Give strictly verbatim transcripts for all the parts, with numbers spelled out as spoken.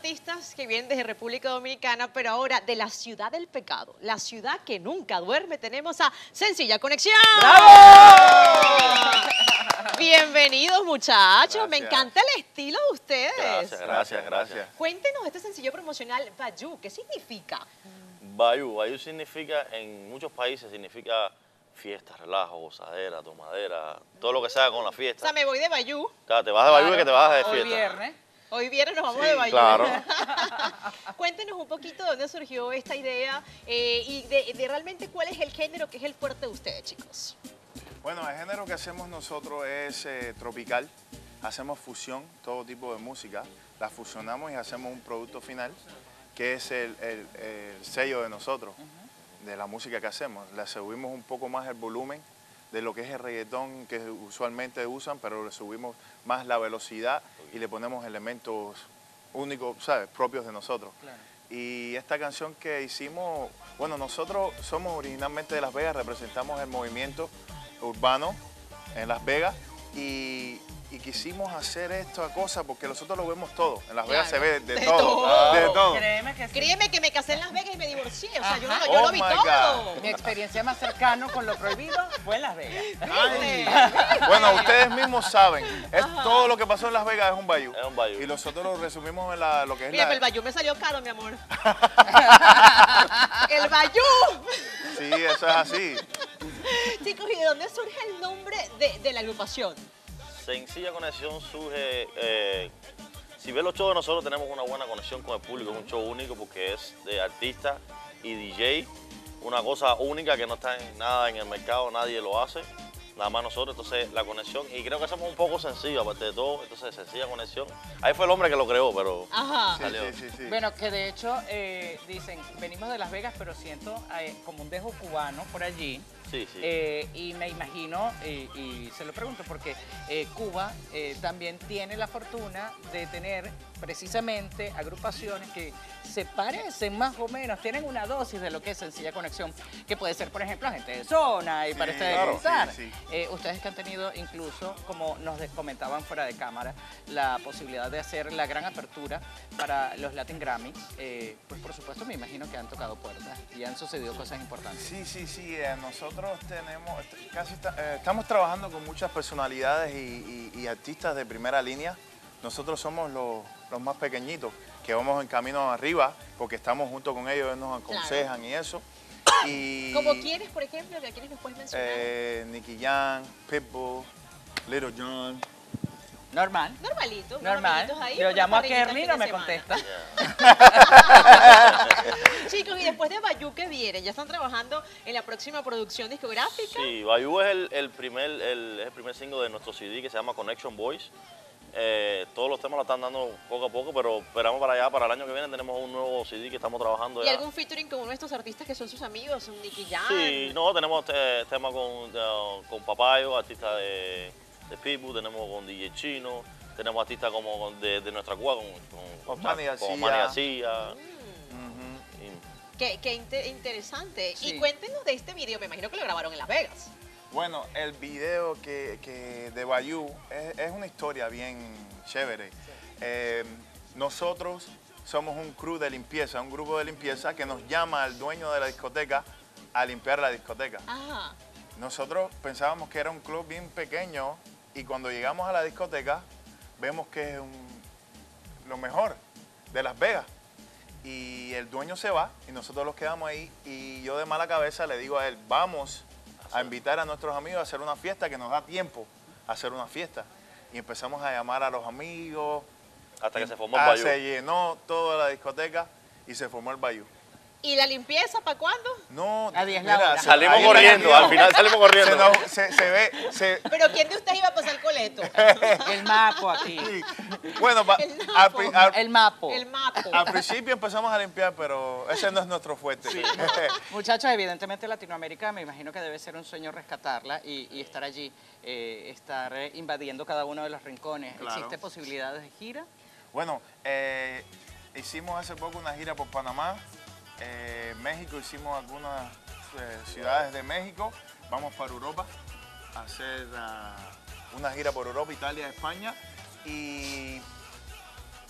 artistas que vienen desde República Dominicana, pero ahora de la ciudad del pecado, la ciudad que nunca duerme, tenemos a Sencilla Conexión. ¡Bravo! Bienvenidos, muchachos. Gracias. Me encanta el estilo de ustedes. Gracias, gracias, gracias. Cuéntenos de este sencillo promocional Bayou. ¿Qué significa? Bayou, Bayou significa, en muchos países significa fiesta, relajo, gozadera, tomadera, todo lo que sea con la O fiesta. sea, me voy de Bayou. Claro, te vas de Bayou y que te vas de Hoy fiesta. viernes. Hoy viernes nos vamos Sí, de Bayou. claro. Cuéntenos un poquito de dónde surgió esta idea eh, y de, de realmente cuál es el género que es el fuerte de ustedes, chicos. Bueno, el género que hacemos nosotros es eh, tropical. Hacemos fusión, todo tipo de música. La fusionamos y hacemos un producto final que es el, el- el sello de nosotros, de la música que hacemos. Le subimos un poco más el volumen de lo que es el reggaetón que usualmente usan, pero le subimos más la velocidad y le ponemos elementos únicos, ¿sabes?, propios de nosotros. Claro. Y esta canción que hicimos, bueno, nosotros somos originalmente de Las Vegas, representamos el movimiento urbano en Las Vegas y, y quisimos hacer esta cosa porque nosotros lo vemos todo. En Las Vegas Claro, se ve de, de todo, todo. de todo. Créeme que sí. Créeme que me casé en Las Vegas y me divorcié. O sea, yo, Ajá. no- yo Oh lo vi my todo. Mi experiencia más cercana con lo prohibido fue en Las Vegas. Ay. Bueno, ustedes mismos saben, es todo lo que pasó en Las Vegas es un bayou. Es un bayou. Y nosotros lo resumimos en la- lo que es Mira, la... pero el Bayou me salió caro, mi amor. ¡El Bayou! Sí, eso es así. Chicos, ¿y de dónde surge el nombre de, de la agrupación? Sencilla Conexión surge, eh, si ves los shows de nosotros tenemos una buena conexión con el público, es un show único porque es de artista y D J, una cosa única que no está en nada en el mercado, nadie lo hace, nada más nosotros, entonces la conexión, y creo que somos un poco sencillos aparte de todo, entonces Sencilla Conexión, ahí fue el hombre que lo creó, pero Ajá. Sí, salió. sí, sí, sí. Bueno, que de hecho eh, dicen, venimos de Las Vegas, pero siento eh, como un dejo cubano por allí. Sí, sí. Eh, y me imagino, eh, y se lo pregunto porque eh, Cuba eh, también tiene la fortuna de tener precisamente agrupaciones que se parecen más o menos, tienen una dosis de lo que es Sencilla Conexión, que puede ser, por ejemplo, gente de zona y Sí, para ustedes claro, pensar. sí, sí. Eh, ustedes que han tenido incluso, como nos de- comentaban fuera de cámara, la posibilidad de hacer la gran apertura para los Latin Grammy, eh, pues por supuesto me imagino que han tocado puertas y han sucedido cosas importantes. Sí, sí, sí. eh, nosotros tenemos, est- casi está- eh, estamos trabajando con muchas personalidades y, y- y artistas de primera línea. Nosotros somos los, los más pequeñitos, que vamos en camino arriba, porque estamos junto con ellos, ellos nos aconsejan y eso. Y, Como quieres, por ejemplo, ¿a quiénes nos puedes mencionar? eh, Nicky Jam, Pitbull, Little John. Normal. Normalito. unos Normal. amiguitos ahí, Yo una llamo a parrillita el Kerly y fin no de me semana. contesta. Chicos, y después de Bayou, ¿qué vienen? ¿Ya están trabajando en la próxima producción discográfica? Sí, Bayou es el, el primer, el, es el primer single de nuestro C D que se llama Connection Boys. Eh, todos los temas lo están dando poco a poco, pero esperamos para allá, para el año que viene tenemos un nuevo C D que estamos trabajando ¿Y ya. algún featuring con uno de estos artistas que son sus amigos? Un Nicky Jam. Sí, no, tenemos eh, temas con, eh, con Papayo, artista de, de Pitbull, tenemos con D J Chino, tenemos artistas como con- de, de nuestra Cuba, con, con, Con Manny García. con Manny García. Ujú. Y- Qué, qué inte- interesante. Sí. Y cuéntenos de este video, me imagino que lo grabaron en Las Vegas. Bueno, el video que, que de Bayou es, es una historia bien chévere. Eh, nosotros somos un crew de limpieza, un grupo de limpieza que nos llama al dueño de la discoteca a limpiar la discoteca. Ajá. Nosotros pensábamos que era un club bien pequeño y cuando llegamos a la discoteca vemos que es un- lo mejor de Las Vegas. Y el dueño se va y nosotros los quedamos ahí y yo de mala cabeza le digo a él, vamos a invitar a nuestros amigos a hacer una fiesta, que nos da tiempo a hacer una fiesta. Y empezamos a llamar a los amigos. Hasta que se formó el Ah, Bayou. se llenó toda la discoteca y se formó el Bayou. ¿Y la limpieza para cuándo? No, A diez la hora. se- Salimos ahí en la corriendo, canción al final salimos corriendo. Se, nos- se- se ve, se, ¿Pero quién de ustedes iba a pasar coleto? El mapo aquí. bueno, pa- El napo. al, pri- al- El mapo. El mapo. al principio empezamos a limpiar, pero ese no es nuestro fuerte. Muchachos, evidentemente Latinoamérica me imagino que debe ser un sueño rescatarla y, y estar allí, eh, estar eh, invadiendo cada uno de los rincones. Claro. ¿Existe posibilidades de gira? Bueno, eh, hicimos hace poco una gira por Panamá, eh, México, hicimos algunas eh, ciudades de México, vamos para Europa a hacer ah, una gira por Europa, Italia, España y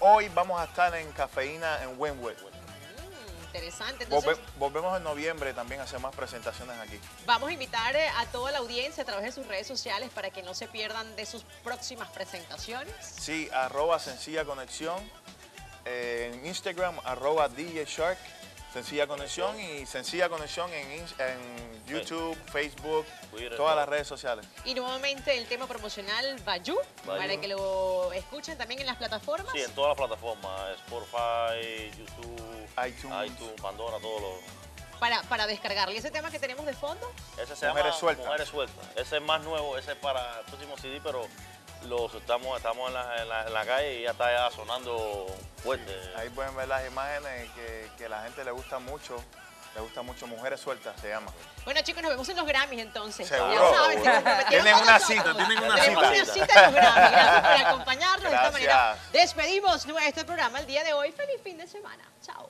hoy vamos a estar en Cafeína en Wynwood. Mm, interesante. Entonces, Volve- volvemos en noviembre también a hacer más presentaciones aquí. vamos a invitar eh, a toda la audiencia a través de sus redes sociales para que no se pierdan de sus próximas presentaciones. Sí, arroba Sencilla Conexión. Eh, en Instagram, arroba D J Shark. Sencilla Conexión y Sencilla Conexión en, ins- en YouTube, Facebook, Twitter, todas todo. las redes sociales. Y nuevamente el tema promocional Bayou, Bayou. para que lo escuchen también en las plataformas. Sí, en todas las plataformas, Spotify, YouTube, iTunes. iTunes Pandora, todo lo... Para, para descargarle. ¿Y ese tema que tenemos de fondo? Ese se Mujeres llama Sueltas. Mujeres Sueltas. Ese es más nuevo, ese es para el próximo C D, pero los estamos, estamos en, la, en, la, en la calle y ya está ya sonando fuerte. Ahí pueden ver las imágenes que, que la gente le gusta mucho. Le gusta mucho Mujeres Sueltas, se llama. Bueno, chicos, nos vemos en los Grammys entonces. Seguro. Ya saben, se comprometieron Tienen con una nosotros. cita, tienen una Tenemos cita. una cita en los Grammys. Gracias por acompañarnos. De esta Gracias. manera despedimos nuestro programa el día de hoy. Feliz fin de semana. Chao.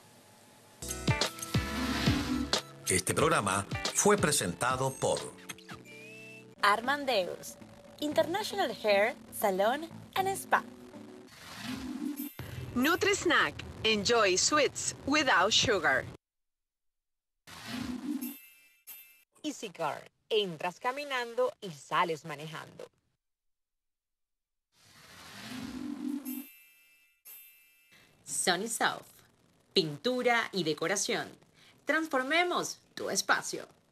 Este programa fue presentado por Armandeus, International Hair Salon and Spa. Nutri-Snack. Enjoy sweets without sugar. EasyCar. Entras caminando y sales manejando. Sunny South. Pintura y decoración. Transformemos tu espacio.